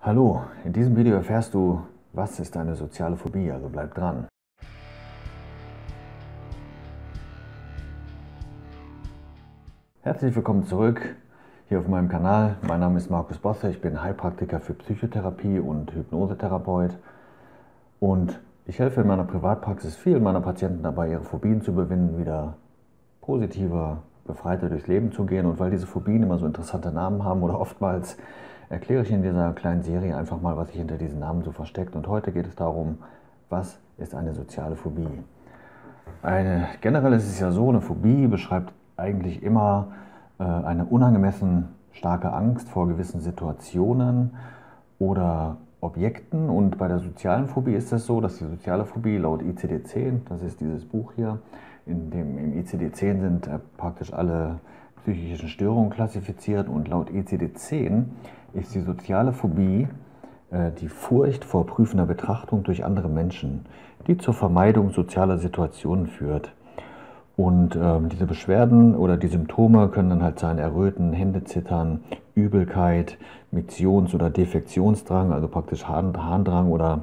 Hallo, in diesem Video erfährst du, was ist eine soziale Phobie, also bleib dran. Herzlich willkommen zurück hier auf meinem Kanal. Mein Name ist Markus Bosse, ich bin Heilpraktiker für Psychotherapie und Hypnosetherapeut und ich helfe in meiner Privatpraxis vielen meiner Patienten dabei, ihre Phobien zu überwinden, wieder positiver, befreiter durchs Leben zu gehen. Und weil diese Phobien immer so interessante Namen haben oder oftmals, erkläre ich in dieser kleinen Serie einfach mal, was sich hinter diesen Namen so versteckt. Und heute geht es darum, was ist eine soziale Phobie? Generell ist es ja so, eine Phobie beschreibt eigentlich immer eine unangemessen starke Angst vor gewissen Situationen oder Objekten. Und bei der sozialen Phobie ist es so, dass die soziale Phobie laut ICD-10, das ist dieses Buch hier, im ICD-10 sind praktisch alle psychischen Störungen klassifiziert, und laut ICD-10 ist die soziale Phobie die Furcht vor prüfender Betrachtung durch andere Menschen, die zur Vermeidung sozialer Situationen führt. Und diese Beschwerden oder die Symptome können dann halt sein Erröten, Händezittern, Übelkeit, Missions- oder Defektionsdrang, also praktisch Harndrang oder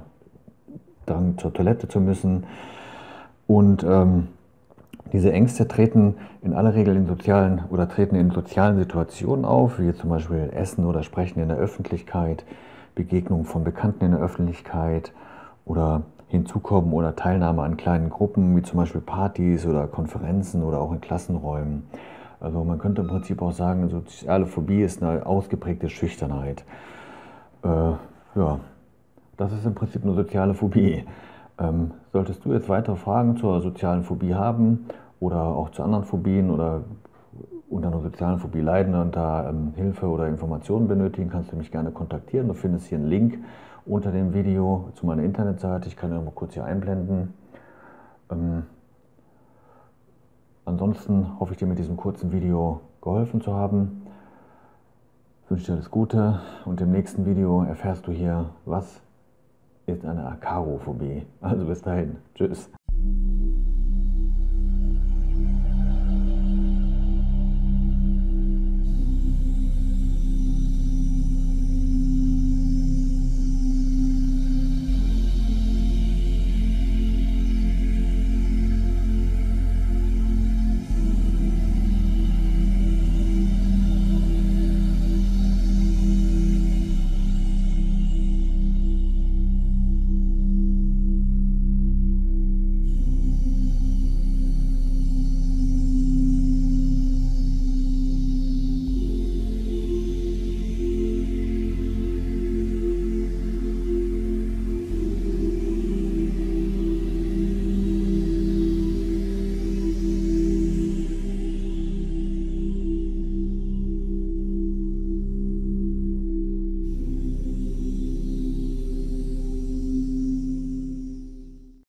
Drang zur Toilette zu müssen. Und diese Ängste treten in aller Regel treten in sozialen Situationen auf, wie zum Beispiel Essen oder Sprechen in der Öffentlichkeit, Begegnung von Bekannten in der Öffentlichkeit oder Hinzukommen oder Teilnahme an kleinen Gruppen, wie zum Beispiel Partys oder Konferenzen oder auch in Klassenräumen. Also man könnte im Prinzip auch sagen, soziale Phobie ist eine ausgeprägte Schüchternheit. Ja, das ist im Prinzip eine soziale Phobie. Solltest du jetzt weitere Fragen zur sozialen Phobie haben oder auch zu anderen Phobien oder unter einer sozialen Phobie leiden und da Hilfe oder Informationen benötigen, kannst du mich gerne kontaktieren. Du findest hier einen Link unter dem Video zu meiner Internetseite. Ich kann ihn mal kurz hier einblenden. Ansonsten hoffe ich dir mit diesem kurzen Video geholfen zu haben. Ich wünsche dir alles Gute und im nächsten Video erfährst du hier, was ist eine Akarophobie. Also bis dahin. Tschüss.